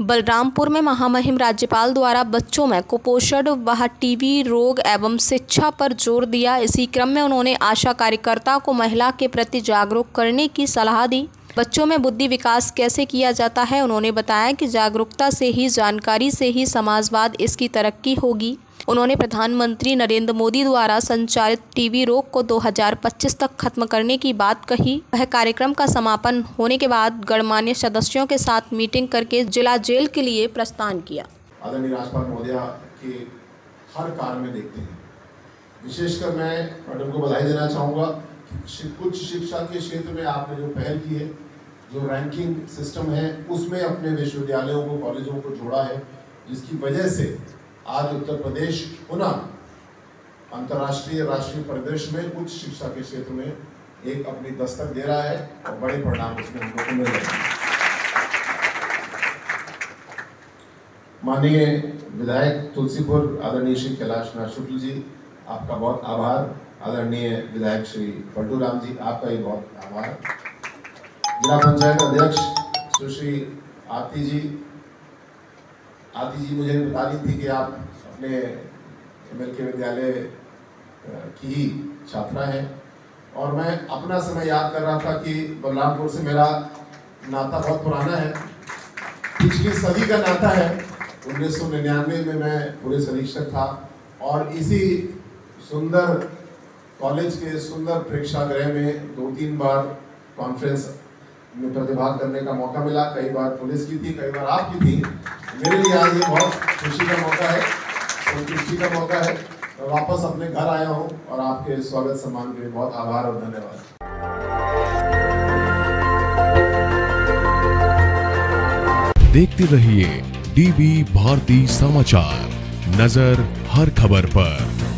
बलरामपुर में महामहिम राज्यपाल द्वारा बच्चों में कुपोषण व टीबी रोग एवं शिक्षा पर जोर दिया। इसी क्रम में उन्होंने आशा कार्यकर्ता को महिला के प्रति जागरूक करने की सलाह दी। बच्चों में बुद्धि विकास कैसे किया जाता है, उन्होंने बताया कि जागरूकता से ही, जानकारी से ही समाजवाद इसकी तरक्की होगी। उन्होंने प्रधानमंत्री नरेंद्र मोदी द्वारा संचालित टीबी रोग को 2025 तक खत्म करने की बात कही। वह कार्यक्रम का समापन होने के बाद गणमान्य सदस्यों के साथ मीटिंग करके जिला जेल के लिए प्रस्थान किया। आदरणीय राज्यपाल महोदय के हर कार्य में देखते हैं। विशेषकर मैं मैडम को बधाई देना चाहूँगा कि उच्च शिक्षा के क्षेत्र में आपने जो पहल की है, जो रैंकिंग सिस्टम है, उसमें अपने विश्वविद्यालयों को, कॉलेजों को जोड़ा है, जिसकी वजह से आज उत्तर प्रदेश पुनः अंतर्राष्ट्रीय राष्ट्रीय परिदृश्य में उच्च शिक्षा के क्षेत्र में एक अपनी दस्तक दे रहा है और बड़े परिणाम उसमें हम लोगों को मिल रहे हैं। माननीय विधायक तुलसीपुर आदरणीय श्री कैलाश नाथ शुक्ल जी, आपका बहुत आभार। आदरणीय विधायक श्री पलटू राम जी, आपका भी बहुत आभार। जिला पंचायत अध्यक्ष सुश्री आरती जी मुझे बता रही थी कि आप अपने MLK विद्यालय की ही छात्रा हैं और मैं अपना समय याद कर रहा था कि बलरामपुर से मेरा नाता बहुत पुराना है, पिछली सदी का नाता है। 1999 में मैं पुलिस अधीक्षक था और इसी सुंदर कॉलेज के सुंदर प्रेक्षागृह में 2-3 बार कॉन्फ्रेंस में प्रतिभाग करने का मौका मिला। कई बार पुलिस की थी, कई बार आपकी थी। मेरे लिए आज ये बहुत खुशी का मौका है, संतुष्टि का मौका है। मैं वापस अपने घर आया हूँ और आपके स्वागत सम्मान के लिए बहुत आभार और धन्यवाद। देखते रहिए DB भारती समाचार, नजर हर खबर पर।